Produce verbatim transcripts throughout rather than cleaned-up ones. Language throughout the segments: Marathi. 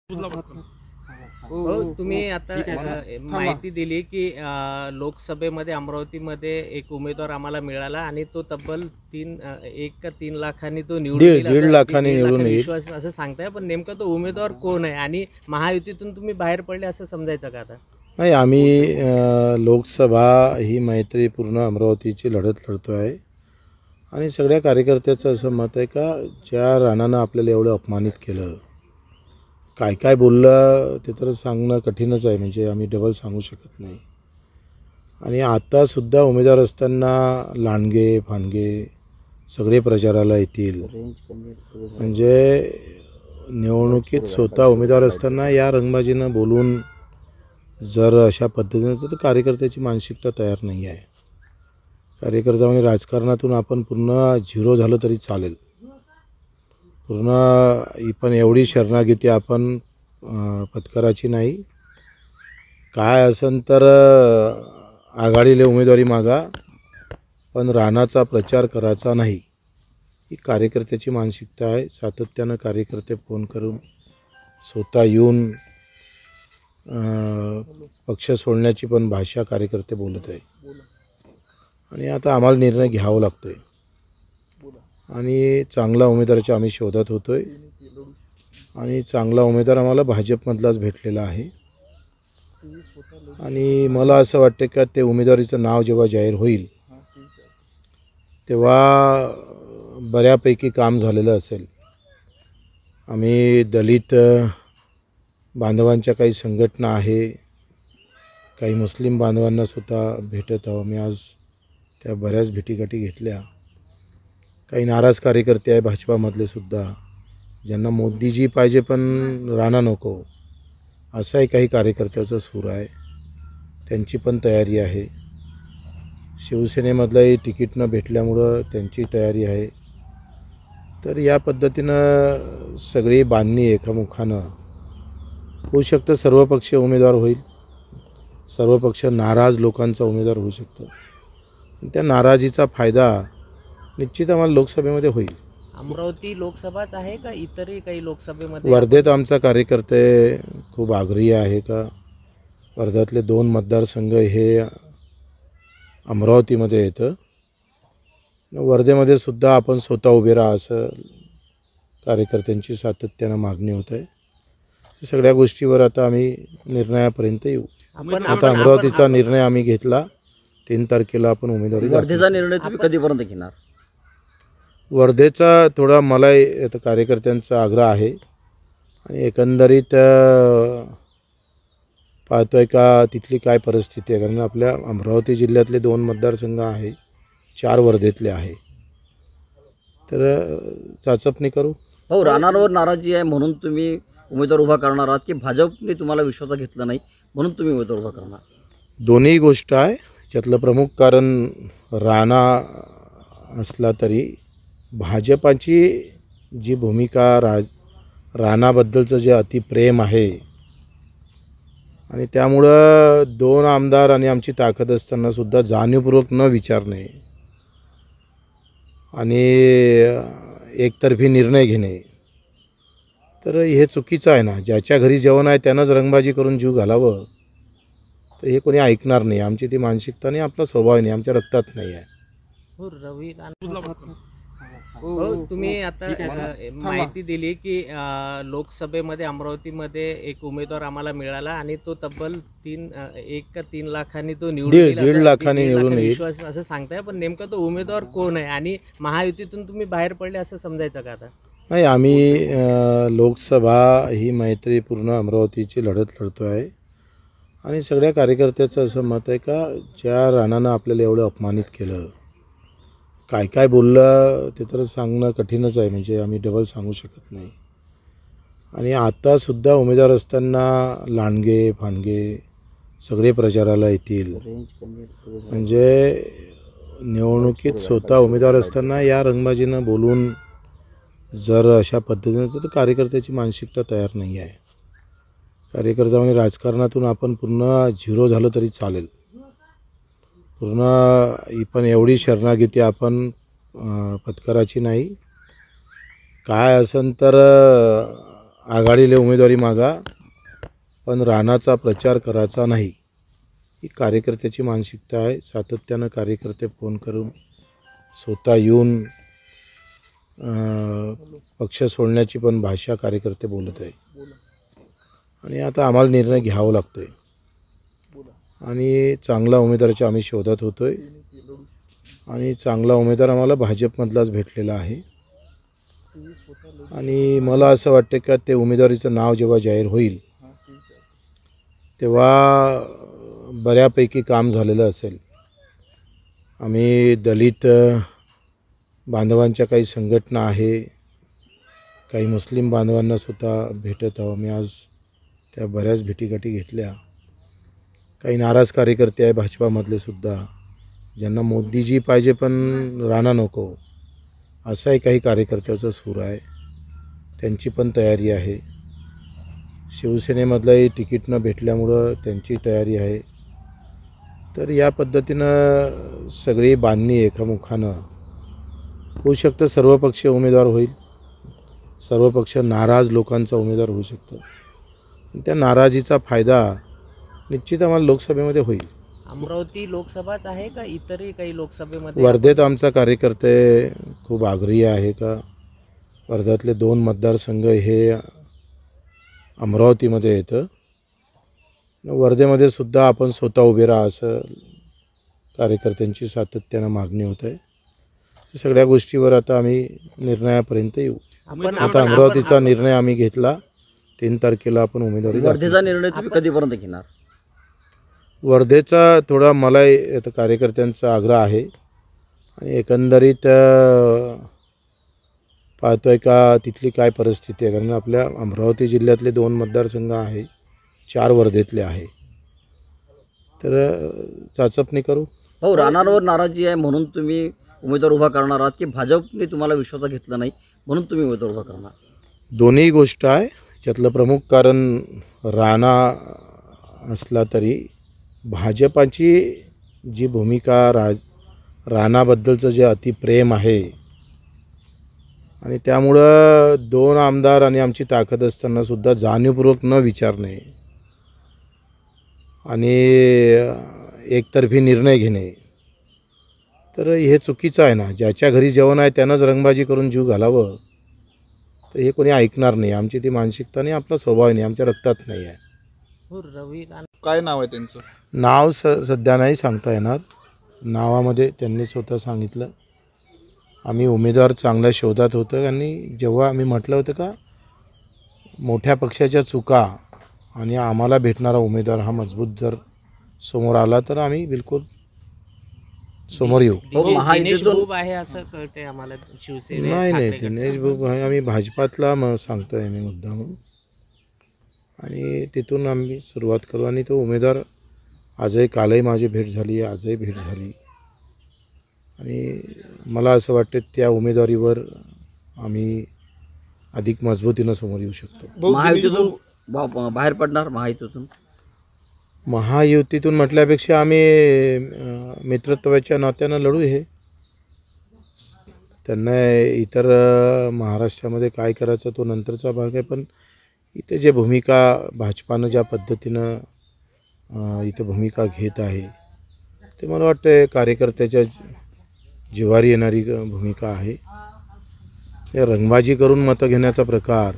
हो, तुम्ही आता अ, माहिती दिली की अ, लोकसभेमध्ये अमरावतीमध्ये एक उमेदवार आम्हाला मिळाला आणि तो तब्बल तीन अ, एक का तीन लाखांनी तो निवडून दीड येईल दीड असं लाखांनी दीड निवडून लाखांनी येईल. विश्वास असं सांगताय, पण नेमका तो उमेदवार कोण आहे आणि महायुतीतून तुम्ही बाहेर पडले असं समजायचं का आता? नाही, आम्ही अ, लोकसभा ही मैत्रीपूर्ण अमरावतीची लढत लढतो आहे आणि सगळ्या कार्यकर्त्याचं असं मत आहे का ज्या राणानं आपल्याला एवढं अपमानित केलं, काय काय बोललं ते तर सांगणं कठीणच आहे, म्हणजे आम्ही डबल सांगू शकत नाही. आणि आतासुद्धा उमेदवार असताना लांडगे फांडगे सगळे प्रचाराला येतील, म्हणजे निवडणुकीत स्वतः उमेदवार असताना या रंगबाजीनं बोलून जर अशा पद्धतीनं तर कार्यकर्त्याची मानसिकता तयार नाही आहे. कार्यकर्ता म्हणजे राजकारणातून आपण पूर्ण झिरो झालं तरी चालेल, पूर्ण पण एवढी शरणागती आपण पत्कराची नाही. काय असेल तर आघाडीला उमेदवारी मागा, पण राणाचा प्रचार करायचा नाही, ही कार्यकर्त्याची मानसिकता आहे. सातत्यानं कार्यकर्ते फोन करून स्वतः येऊन पक्ष सोडण्याची पण भाषा कार्यकर्ते बोलत आहे. आणि आता आम्हाला निर्णय घ्यावा लागतो आहे आणि चांगला उमेदवाराच्या आम्ही शोधात होतो आहे आणि चांगला उमेदवार आम्हाला भाजपमधलाच भेटलेला आहे. आणि मला असं वाटतं का ते उमेदवारीचं नाव जेव्हा जाहीर होईल तेव्हा बऱ्यापैकी काम झालेलं असेल. आम्ही दलित बांधवांच्या काही संघटना आहे, काही मुस्लिम बांधवांना सुद्धा भेटत आहोत. मी आज त्या बऱ्याच भेटीगाठी घेतल्या. काही नाराज कार्यकर्ते आहे भाजपामधले सुद्धा, ज्यांना मोदीजी पाहिजे पण राणा नको, असाही काही कार्यकर्त्याचा सूर आहे. त्यांची पण तयारी आहे. शिवसेनेमधलंही तिकीट न भेटल्यामुळं त्यांची तयारी आहे. तर या पद्धतीनं सगळी बांधणी एकामुखानं होऊ शकतं. सर्व पक्ष उमेदवार होईल, सर्व पक्ष नाराज लोकांचा उमेदवार होऊ शकतो. त्या नाराजीचा फायदा निश्चित आम्हाला लोकसभेमध्ये होईल. अमरावती लोकसभाच आहे का इतरही काही लोकसभेमध्ये? वर्धेत आमचा कार्यकर्ते खूप आग्रही आहे का वर्ध्यातले दोन मतदारसंघ हे अमरावतीमध्ये येतं. वर्धेमध्ये सुद्धा आपण स्वतः उभे राहा असं कार्यकर्त्यांची सातत्यानं मागणी होत आहे. सगळ्या गोष्टीवर आता आम्ही निर्णयापर्यंत येऊ. आता अमरावतीचा निर्णय आम्ही घेतला. तीन तारखेला आपण उमेदवारी. वर्धेचा निर्णय तुम्ही कधीपर्यंत घेणार? वर्धेचा थोडा मला कार्यकर्त्यांचा आग्रह आहे आणि एकंदरीत पाहतोय का तिथली काय परिस्थिती आहे, कारण आपल्या अमरावती जिल्ह्यातले दोन मतदारसंघ आहे, चार वर्धेतले आहे, तर चाचपणी करू. हो, राणांवर नाराजी आहे म्हणून तुम्ही उमेदवार उभा करणार आहात की भाजपने तुम्हाला विश्वासात घेतलं नाही म्हणून तुम्ही उमेदवार उभा करणार? दोन्ही गोष्ट आहे. त्यातलं प्रमुख कारण राणा असला तरी भाजपाची जी भूमिका, राज राणाबद्दलचं जे अतिप्रेम आहे आणि त्यामुळं दोन आमदार आणि आमची ताकद असताना सुद्धा जाणीवपूर्वक न विचारणे आणि एकतर्फी निर्णय घेणे, तर हे चुकीचं आहे ना. ज्याच्या घरी जेवण आहे त्यानंच रंगबाजी करून जीव घालावं, तर हे कोणी ऐकणार नाही. आमची ती मानसिकता नाही, आपला स्वभाव नाही, आमच्या रक्तात नाही आहे. हो, रवी हो, तुम्ही आता अ, माहिती दिली की अ, लोकसभेमध्ये अमरावतीमध्ये एक उमेदवार आम्हाला मिळाला आणि तो तब्बल तीन अ, एक का तीन लाखांनी तो निवडून दीड येईल दीड असं लाखांनी दीड निवडून लाखांनी येईल. विश्वास असं सांगताय, पण नेमका तो उमेदवार कोण आहे आणि महायुतीतून तुम्ही बाहेर पडले असं समजायचं का आता? नाही, आम्ही अ, लोकसभा ही मैत्रीपूर्ण अमरावतीची लढत लढतो आहे आणि सगळ्या कार्यकर्त्याचं असं मत आहे का ज्या राणानं आपल्याला एवढं अपमानित केलं, काय काय बोललं ते तर सांगणं कठीणच आहे, म्हणजे आम्ही डबल सांगू शकत नाही. आणि आतासुद्धा उमेदवार असताना लांडगे फांडगे सगळे प्रचाराला येतील, म्हणजे निवडणुकीत स्वतः उमेदवार असताना या रंगबाजीनं बोलून जर अशा पद्धतीनं तर कार्यकर्त्याची मानसिकता तयार नाही आहे. कार्यकर्ता म्हणजे राजकारणातून आपण पूर्ण झिरो झालं तरी चालेल, पूर्ण पण एवढी शरणागती आपण पत्कराची नाही. काय असेल तर आघाडीले उमेदवारी मागा पण राणाचा प्रचार करायचा नाही, ही कार्यकर्त्याची मानसिकता आहे. सातत्यानं कार्यकर्ते फोन करून स्वतः येऊन अं, पक्ष सोडण्याची पण भाषा कार्यकर्ते बोलत आहे. आणि आता आम्हाला निर्णय घ्यावा लागतो आहे आणि चांगला उमेदवाराच्या आम्ही शोधात होतो आहे आणि चांगला उमेदवार आम्हाला भाजपमधलाच भेटलेला आहे. आणि मला असं वाटतं का ते उमेदवारीचं नाव जेव्हा जाहीर होईल तेव्हा बऱ्यापैकी काम झालेलं असेल. आम्ही दलित बांधवांच्या काही संघटना आहे, काही मुस्लिम बांधवांना सुद्धा भेटत आहोत. मी आज त्या बऱ्याच भेटीगाठी घेतल्या. काही नाराज कार्यकर्ते आहे भाजपामधले सुद्धा, ज्यांना मोदीजी पाहिजे पण राणा नको असाही काही कार्यकर्त्याचा सूर आहे. त्यांची पण तयारी आहे. शिवसेनेमधलंही तिकीट न भेटल्यामुळं त्यांची तयारी आहे. तर या पद्धतीनं सगळी बांधणी एकामुखानं होऊ शकतं. सर्व पक्ष उमेदवार होईल, सर्व पक्ष नाराज लोकांचा उमेदवार होऊ शकतो. त्या नाराजीचा फायदा निश्चित आम्हाला लोकसभेमध्ये होईल. अमरावती लोकसभाच आहे का इतरही काही लोकसभेमध्ये? वर्धेत आमचा कार्यकर्ते खूप आग्रही आहे का वर्ध्यातले दोन मतदारसंघ हे अमरावतीमध्ये येतं. वर्धेमध्ये सुद्धा आपण स्वतः उभे राहा असं कार्यकर्त्यांची सातत्यानं मागणी होत आहे. सगळ्या गोष्टीवर आता आम्ही निर्णयापर्यंत येऊ. आपण आता अमरावतीचा निर्णय आम्ही घेतला. तीन तारखेला आपण उमेदवारी दाखल. वर्धेचा निर्णय तुम्ही कधीपर्यंत घेणार? वर्धेचा थोडा मला आता कार्यकर्त्यांचा आग्रह आहे आणि एकंदरीत पाहतोय का तिथली काय परिस्थिती आहे. कारण आपल्या अमरावती जिल्ह्यातले दोन मतदारसंघ आहे, चार वर्धेतले आहे. तर चाचपणी करू. हो, राणांवर नाराजी आहे म्हणून तुम्ही उमेदवार उभा करणार आहात की भाजपने तुम्हाला विश्वासात घेतलं नाही म्हणून तुम्ही उमेदवार उभा करणार? दोन्ही गोष्ट आहे. त्यातलं प्रमुख कारण राणा असला तरी भाजपाची जी भूमिका राज राणाबद्दलचं जे अतिप्रेम आहे आणि त्यामुळं दोन आमदार आणि आमची ताकद असताना सुद्धा जाणीवपूर्वक न विचारणे आणि एकतर्फी निर्णय घेणे, तर हे चुकीचं आहे ना. ज्याच्या घरी जेवण आहे त्यानंच रंगबाजी करून जीव घालावं, तर हे कोणी ऐकणार नाही. आमची ती मानसिकता नाही, आपला स्वभाव नाही, आमच्या रक्तात नाही आहे. हो, रवी राणा काय नाव आहे त्यांचं? नाव स सध्या नाही सांगता येणार. नावामध्ये त्यांनी स्वतः सांगितलं आम्ही उमेदवार चांगल्या शोधात होतं आणि जेव्हा आम्ही म्हटलं होतं का मोठ्या पक्षाच्या चुका आणि आम्हाला भेटणारा उमेदवार हा मजबूत जर समोर आला तर आम्ही बिलकुल समोर येऊ. हो, दिनेश महायुतीतून- भाऊ आहे असं कळतंय आम्हाला. शिवसेने नाही नाही ठाकरे दिनेश भाऊ आहे, आम्ही भाजपातला मग सांगतोय आम्ही मुद्दा म्हणून आणि तिथून आम्ही सुरुवात करू. आणि तो उमेदवार आजही कालही माझी भेट झाली, आजही भेट झाली आणि मला असं वाटतं त्या उमेदवारीवर आम्ही अधिक मजबूतीनं समोर येऊ शकतो. भाऊ, महायुतीतून बा- बाहेर पडणार महायुतीतून? महायुतीतून म्हटल्यापेक्षा आम्ही अं, मित्रत्वाच्या नात्यानं लढू. हे त्यांना इतर अं, महाराष्ट्रामध्ये काय करायचं तो नंतरचा भाग आहे, पण इथे जे भूमिका भाजपानं ज्या पद्धतीनं अं, इथं भूमिका घेत आहे ते मला वाटतं कार्यकर्त्याच्या जिवारी येणारी ग- भूमिका आहे. हे रंगबाजी करून मतं घेण्याचा प्रकार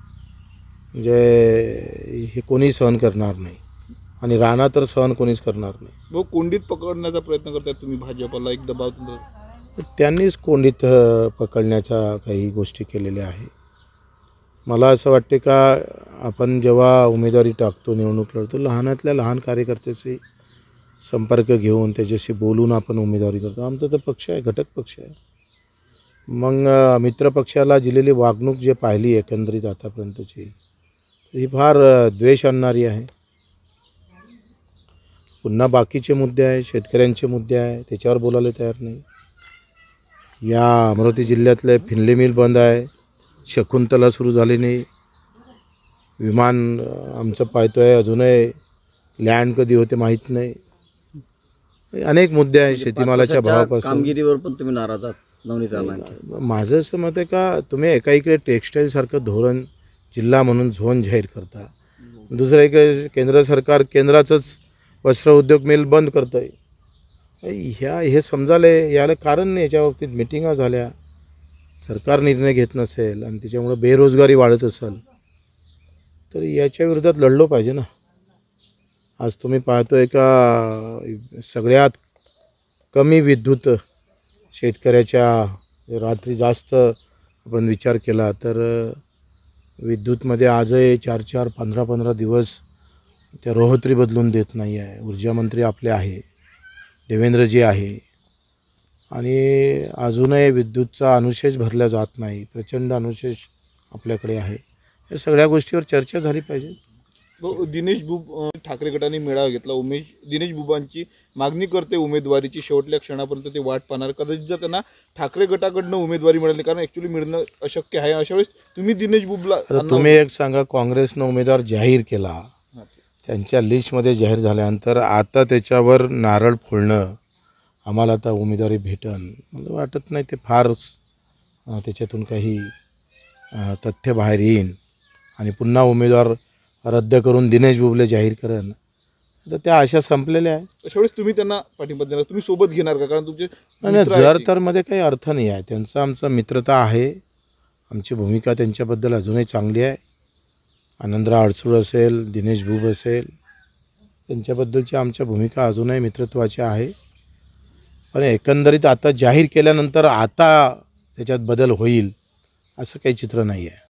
म्हणजे हे कोणी सहन करणार नाही आणि राणा तर सहन कोणीच करणार नाही. भाऊ, कोंडीत पकडण्याचा प्रयत्न करताय तुम्ही भाजपला, एक दबाव तुमचा. तर त्यांनीच कोंडीत अ, पकडण्याच्या काही गोष्टी केलेल्या आहे. मला असं वाटते का आपण जेव्हा उमेदवारी टाकतो, निवडणूक लढतो, लहानातल्या लहान कार्यकर्त्याशी संपर्क घेऊन त्याच्याशी बोलून आपण उमेदवारी करतो. आमचा तर पक्ष आहे, घटक पक्ष आहे. मग अ, मित्रपक्षाला दिलेली वागणूक जे पाहिली एकंदरीत आतापर्यंतची ही फार अ, द्वेष आणणारी आहे. पुन्हा बाकीचे मुद्दे आहे, शेतकऱ्यांचे मुद्दे आहे, त्याच्यावर बोलायला तयार नाही. या अमरावती जिल्ह्यातले फिनले मिल बंद आहे, शकुंतला सुरू झाली नाही, विमान अ, आमचं पाहतो आहे अजूनही लँड कधी होते माहीत नाही. अनेक मुद्दे आहे. शेतीमालाच्या पक्षाच्या भावापासून कामगिरीवर पण तुम्ही नाराज आहात नवनीत राणांच्या? माझं असं मत आहे का तुम्ही एका इकडे टेक्स्टाईलसारखं धोरण जिल्हा म्हणून झोन जाहीर करता. दुसरं एक केंद्र सरकार केंद्राचंच वस्त्र उद्योग मिल बंद करतं आहे. ह्या हे समजाले याला कारण नाही. याच्या बाबतीत मिटिंगा झाल्या, सरकार निर्णय घेत नसेल आणि त्याच्यामुळं बेरोजगारी वाढत असेल तर याच्या विरोधात लढलो पाहिजे ना. आज तुम्ही पाहतोय का सगळ्यात कमी विद्युत शेतकऱ्याच्या रात्री जास्त आपण विचार केला तर विद्युतमध्ये आजही चार चार पंधरा पंधरा दिवस त्या रोहतरी बदलून देत नाही आहे. ऊर्जामंत्री आपले आहे, देवेंद्रजी आहे, आणि अजूनही विद्युतचा अनुशेष भरला जात नाही. प्रचंड अनुशेष आपल्याकडे आहे. या सगळ्या गोष्टीवर चर्चा झाली पाहिजे. व दिनेश बुब अं, ठाकरे गटाने मेळावा घेतला. उमेश दिनेश बुबांची मागणी करते उमेदवारीची, शेवटल्या क्षणापर्यंत ते वाट पाहणार. कदाचित जर त्यांना ठाकरे गटाकडनं उमेदवारी मिळाली, कारण ॲक्च्युली मिळणं अशक्य आहे, अशा वेळेस तुम्ही दिनेश बुबला आता तुम्ही एक सांगा, काँग्रेसनं उमेदवार जाहीर केला, त्यांच्या लिस्टमध्ये जाहीर झाल्यानंतर आता त्याच्यावर नारळ फोडणं आम्हाला आता उमेदवारी भेटन मला वाटत नाही. ते फार त्याच्यातून काही अं, तथ्य बाहेर येईन आणि पुन्हा उमेदवार रद्द करून दिनेश बुबले जाहीर करण, तर त्या आशा संपलेल्या आहे. अशा वेळेस तुम्ही त्यांना पाठिंबा देणार, तुम्ही सोबत घेणार का? कारण तुमचे नाही मित्र आहेत जर ते. तर मध्ये काही अर्थ नाही आहे. त्यांचं आमचं मित्रता आहे, आमची भूमिका त्यांच्याबद्दल अजूनही चांगली आहे. आनंदराव अडसूळ असेल, दिनेश बुब असेल, त्यांच्याबद्दलची आमच्या भूमिका अजूनही मित्रत्वाची आहे. पण एकंदरीत आता जाहीर केल्यानंतर आता त्याच्यात बदल होईल असं काही चित्र नाही आहे.